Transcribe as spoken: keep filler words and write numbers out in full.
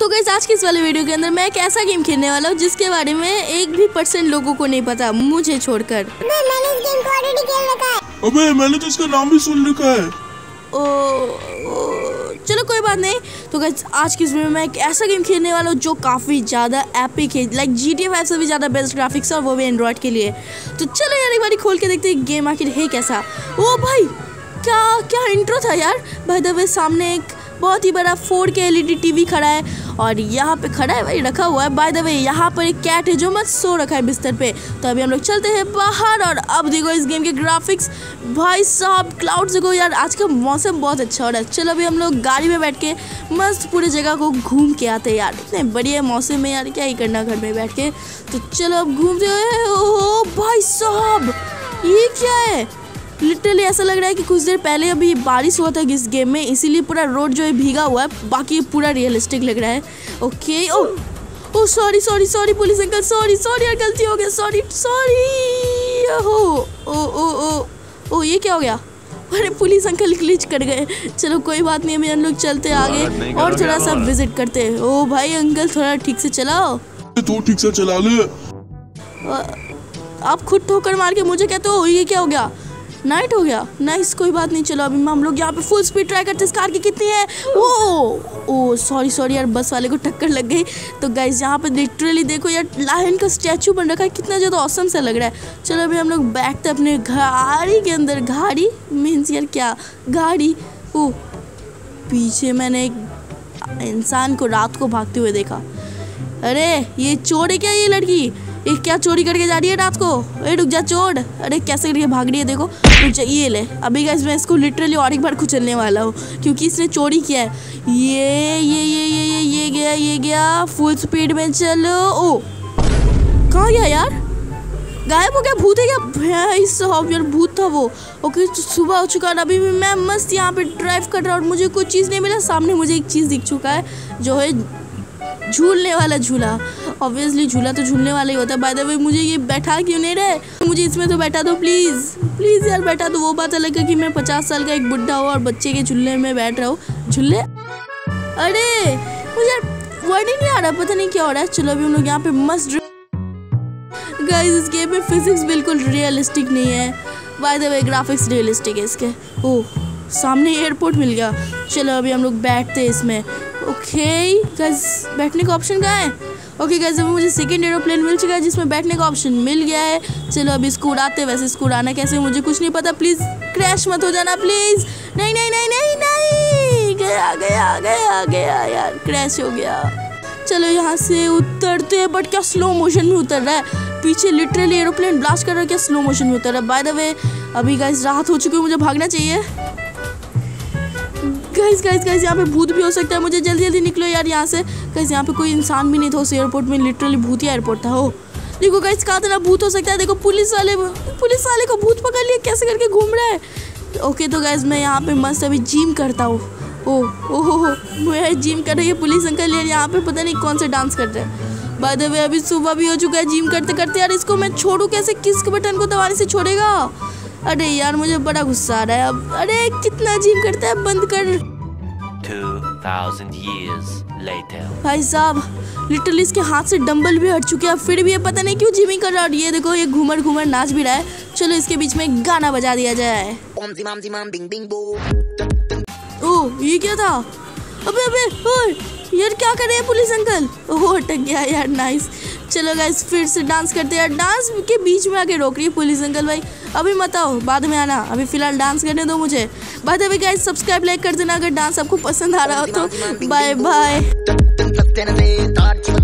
Guys आज के इस वाले वीडियो के अंदर मैं एक ऐसा गेम खेलने वाला हूँ जिसके बारे में एक भी परसेंट लोगों को नहीं पता, मुझे छोड़कर। मैंने इस गेम को ऑलरेडी खेल रखा है। अबे मैंने तो इसका नाम भी सुन रखा है। ओ, ओ चलो कोई बात नहीं। तो गाइस आज की इस वीडियो में मैं एक ऐसा गेम खेलने वाला हूँ जो काफ़ी ज़्यादा एपिक है, like G T A five से भी ज़्यादा बेस्ट ग्राफिक्स और वो भी एंड्रॉइड के लिए। तो चलो यार एक बार खोल के देखते हैं गेम आखिर है कैसा। ओ भाई क्या क्या इंट्रो था यार। बाय द वे सामने एक बहुत ही बड़ा फोर के एल ई डी टीवी खड़ा है और यहाँ पे खड़ा है भाई रखा हुआ है। बाय द वे यहाँ पर एक कैट है जो मत सो रखा है बिस्तर पे। तो अभी हम लोग चलते हैं बाहर और अब देखो इस गेम के ग्राफिक्स भाई साहब, क्लाउड्स देखो यार, आज का मौसम बहुत अच्छा हो रहा है। चलो अभी हम लोग गाड़ी में बैठ के मस्त पूरी जगह को घूम के आते हैं यार, इतने बढ़िया मौसम में यार क्या ही करना घर में बैठ के। तो चलो अब घूमते हुए। ओह भाई साहब ये क्या है, लिटरली ऐसा लग रहा है कि कुछ देर पहले अभी बारिश हुआ था इस गेम में, इसीलिए पूरा रोड जो है भीगा हुआ है, बाकी पूरा रियलिस्टिक लग रहा है। Okay oh oh sorry sorry sorry police uncle, sorry sorry यार गलती हो गया, सॉरी सॉरी। ओहो ओ ओ ओ ओ ये क्या हो गया, अरे पुलिस अंकल ग्लिच कर गए। चलो कोई बात नहीं, अभी हम लोग चलते आगे और थोड़ा सा विजिट करते हैं। ओ भाई अंकल थोड़ा ठीक से चलाओ। तू ठीक से चला ले। आप खुद ठोकर मार के मुझे कहते हो ये क्या हो गया, नाइट हो गया। नाइस कोई बात नहीं, चलो अभी हम लोग यहाँ पे फुल स्पीड ट्राई करते हैं। इस कार की कितनी है। ओ ओ सॉरी सॉरी यार बस वाले को टक्कर लग गई। तो गाइस यहाँ पे लिटरली देखो यार लायन का स्टैचू बन रखा है, कितना ज़्यादा ऑसम सा लग रहा है। चलो अभी हम लोग बैठते अपने गाड़ी के अंदर। गाड़ी मीन्स यार क्या गाड़ी। ओ पीछे मैंने एक इंसान को रात को भागते हुए देखा। अरे ये चोर है क्या, ये लड़की ये क्या चोरी करके जा रही है रात को। ए रुक जा चोर, अरे कैसे करके भाग रही है देखो। रुक जा ये ले। अभी गाइस मैं इसको लिटरली और एक बार कुचलने वाला हूँ क्योंकि इसने चोरी किया है। ये ये ये ये ये ये गया ये गया फुल स्पीड में। चलो ओ कहाँ गया यार, गायब हो गया, भूत है क्या भाई साहब यार, भूत था वो। ओके सुबह हो चुका है, अभी भी मैं मस्त यहाँ पे ड्राइव कर रहा हूँ और मुझे कुछ चीज़ नहीं मिला। सामने मुझे एक चीज़ दिख चुका है जो है झूलने वाला झूला। ऑब्वियसली झूला तो झूलने वाला ही होता है। बाय द वे मुझे ये बैठा क्यों नहीं रहे, मुझे इसमें तो बैठा दो प्लीज़ प्लीज़ यार बैठा दो। वो बात अलग है कि मैं पचास साल का एक बुढ़ा हूँ और बच्चे के झूलने में बैठ रहा हूँ। झूले अरे मुझे यार वर्ड ही नहीं आ रहा, पता नहीं क्या हो रहा है। चलो अभी हम लोग यहाँ पे मस्त। गाइस इस गेम में फिजिक्स बिल्कुल रियलिस्टिक नहीं है, by the way graphics realistic है इसके। ओह सामने एयरपोर्ट मिल गया। चलो अभी हम लोग बैठते हैं इसमें। ओके गाइस बैठने का ऑप्शन कहाँ है। ओके गाइस अभी मुझे सेकंड एरोप्लेन मिल चुका है जिसमें बैठने का ऑप्शन मिल गया है। चलो अभी इसको उड़ाते, वैसे इसको उड़ाना कैसे मुझे कुछ नहीं पता। प्लीज़ क्रैश मत हो जाना प्लीज़। नहीं नहीं नहीं नहीं नहीं गया गया गया गया यार, क्रैश हो गया। चलो यहाँ से उतरते हैं, बट क्या स्लो मोशन में उतर रहा है, पीछे लिटरली एरोप्लेन ब्लास्ट कर रहा है, क्या स्लो मोशन में उतर रहा है। बाय द वे अभी गाइस रात हो चुकी है, मुझे भागना चाहिए। गाइस गाइस गाइस यहाँ पे भूत भी हो सकता है, मुझे जल्दी जल्दी निकलो यार यहाँ से। गाइस यहाँ पे कोई इंसान भी नहीं था उस एयरपोर्ट में, लिटरली भूतिया एयरपोर्ट था। हो देखो गाइस कहाँ तरह भूत हो सकता है। देखो पुलिस वाले पुलिस वाले को भूत पकड़ लिया, कैसे करके घूम रहा है। ओके तो गाइस मैं यहाँ पे मस्त अभी जिम करता हूँ। ओह ओह मैं जिम कर रही है पुलिस अंकल यार, यहाँ पे पता नहीं कौन से डांस कर रहे हैं। बाय द वे अभी सुबह भी हो चुका है जिम करते करते। यार इसको मैं छोड़ूँ कैसे, किस बटन को दबाने से छोड़ेगा। अरे यार मुझे बड़ा गुस्सा आ रहा है अब। अरे कितना जिम करता है, बंद कर। two thousand years later. भाई साहब लिटरली इसके हाथ से डंबल भी हट चुके हैं, फिर भी ये पता नहीं क्यों जिमिंग कर रहा है। और ये देखो ये घूमर घूमर नाच भी रहा है। चलो इसके बीच में गाना बजा दिया जाए। ओह ये क्या था, अबे अबे ओए यार क्या कर रहे हैं पुलिस अंकल। ओह अटक गया यार, नाइस। चलो गाइस फिर से डांस करते हैं। डांस के बीच में आके रोक रही है पुलिस अंकल। भाई अभी मत आओ, बाद में आना, अभी फिलहाल डांस करने दो मुझे। By the way guys subscribe like कर देना अगर डांस आपको पसंद आ रहा हो तो। Bye bye.